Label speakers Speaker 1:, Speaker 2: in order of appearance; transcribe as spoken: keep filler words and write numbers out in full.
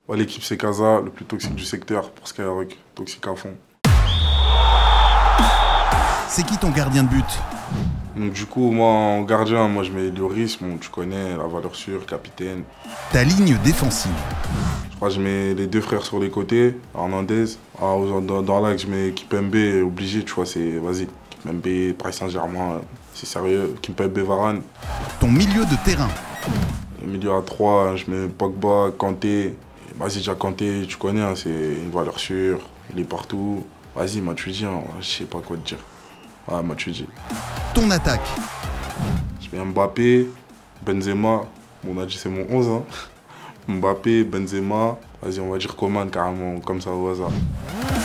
Speaker 1: Ouais, l'équipe c'est Casa, le plus toxique du secteur pour Skyrock, toxique à fond.
Speaker 2: C'est qui ton gardien de but?
Speaker 1: Donc du coup, moi en gardien, moi je mets Lloris, bon, tu connais, la valeur sûre, capitaine.
Speaker 2: Ta ligne défensive?
Speaker 1: Je crois que je mets les deux frères sur les côtés, Hernandez. Ah, dans dans l'axe, je mets Kimpembe, obligé, tu vois, c'est vas-y. Kimpembe, Paris Saint-Germain, c'est sérieux. Kimpembe, Varane.
Speaker 2: Ton milieu de terrain?
Speaker 1: Au milieu à trois, je mets Pogba, Kanté. Vas-y, déjà Kanté, tu connais, hein, c'est une valeur sûre, il est partout. Vas-y, Matuidi, hein, je sais pas quoi te dire. Ouais, Matuidi.
Speaker 2: Ton attaque?
Speaker 1: Je mets Mbappé, Benzema. Bon, on a dit c'est mon onze, hein. Mbappé, Benzema. Vas-y, on va dire Coman carrément, comme ça au hasard.